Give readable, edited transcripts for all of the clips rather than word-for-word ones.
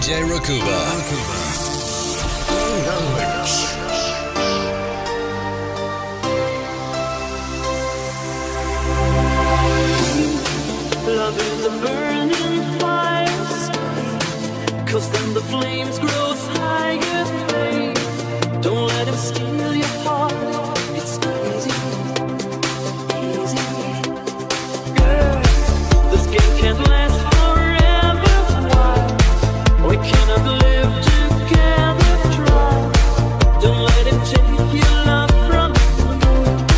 DJ Recoba. Love is a burning fire, cause then the flames grow higher. Don't let him steal your heart. It's easy, easy. Girl, this game can't last forever. Why? We cannot live together. Try. Don't let him take your love from you.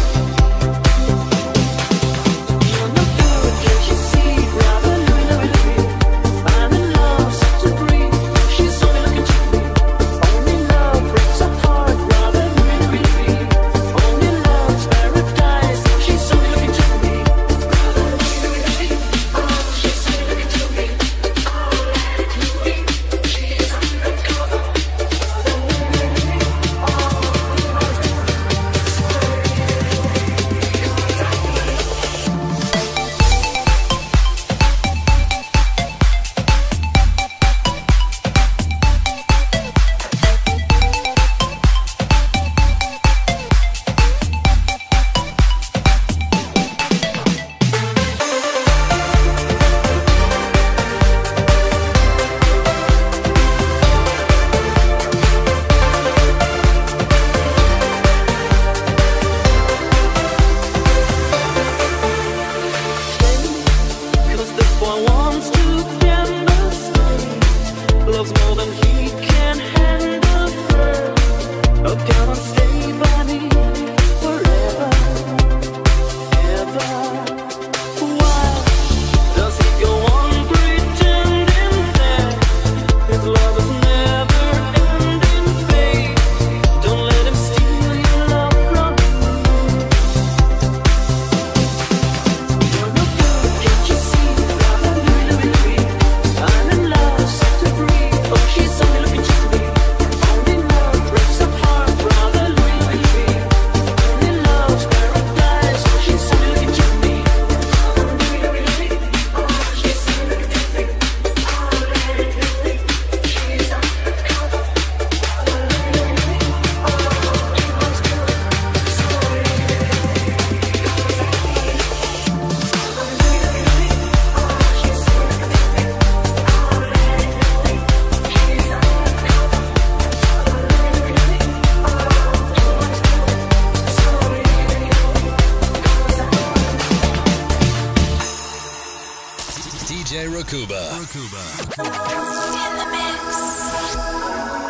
You're no good, can't you see? Rather Louie, I'm in love, set to breathe. She's only looking to me. Only love breaks our heart. Rather Louie, only love's paradise. She's only looking to me. Rather Louie, oh, she's only looking to me. Oh, let it Louie, she's undercover. Rather Louie, oh, cause this boy wants to gamble, loves more than he can handle. Oh, come on, stay by me forever, ever. Why does he go on pretending that his love is never ending, babe? Don't let him steal your love from you. You're no good, can't you see? Rather Louie, I'm in love, set to breathe. Oh, she's only looking to me. Only love breaks our heart. Rather Louie, only love's paradise. Oh, she's only looking to me. Louie, oh, she's only looking to me. Oh, let it Louie, she's undercover. Louie, oh, she wants to. Sorry, DJ Recoba. In the mix.